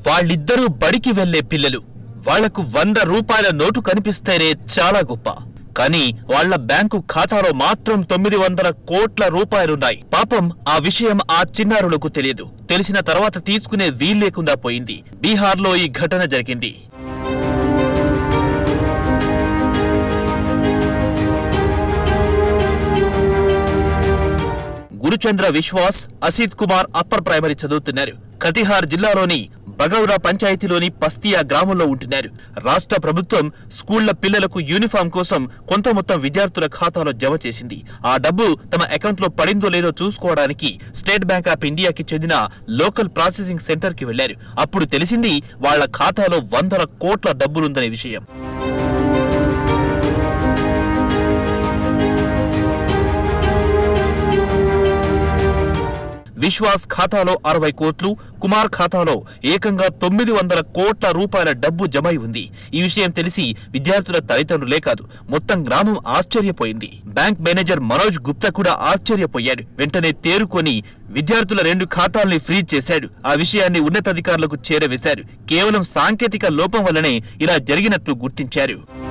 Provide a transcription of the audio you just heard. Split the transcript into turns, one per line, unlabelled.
వాళ్ళిద్దరూ బడికి వెళ్లే పిల్లలు. వాళ్లకు 100 రూపాయల నోటు కనిపిస్తేనే చాలా గొప్ప. కానీ వాళ్ల బ్యాంకు ఖాతాలో మాత్రం 900 కోట్ల రూపాయలున్నాయి. పాపం ఆ విషయం ఆ చిన్నారులకు తెలియదు. తెలిసిన తర్వాత తీసుకునే వీల్లేకుండా పోయింది. బీహార్లో ఈ ఘటన జరిగింది. గురుచంద్ర విశ్వాస్, అసిత్ కుమార్ అప్పర్ ప్రైమరీ చదువుతున్నారు. కతిహార్ జిల్లాలోని బగౌరా పంచాయతీలోని పస్తియా గ్రామంలో ఉంటున్నారు. రాష్ట్ర ప్రభుత్వం స్కూళ్ల పిల్లలకు యూనిఫామ్ కోసం కొంత మొత్తం విద్యార్థుల ఖాతాలో జమ చేసింది. ఆ డబ్బు తమ అకౌంట్లో పడిందో లేదో చూసుకోవడానికి స్టేట్ బ్యాంక్ ఆఫ్ ఇండియాకి చెందిన లోకల్ ప్రాసెసింగ్ సెంటర్ కి వెళ్లారు. అప్పుడు తెలిసింది వాళ్ల ఖాతాలో 100 కోట్ల డబ్బులుందనే విషయం. విశ్వాస్ ఖాతాలో 60 కోట్లు, కుమార్ ఖాతాలో ఏకంగా 900 కోట్ల రూపాయల డబ్బు జమై ఉంది. ఈ విషయం తెలిసి విద్యార్థుల తల్లిదండ్రులే కాదు, మొత్తం గ్రామం ఆశ్చర్యపోయింది. బ్యాంక్ మేనేజర్ మనోజ్ గుప్తా కూడా ఆశ్చర్యపోయాడు. వెంటనే తేరుకొని విద్యార్థుల 2 ఖాతాల్ని ఫ్రీజ్ చేశాడు. ఆ విషయాన్ని ఉన్నతాధికారులకు చేరవేశారు. కేవలం సాంకేతిక లోపం వల్లనే ఇలా జరిగినట్లు గుర్తించారు.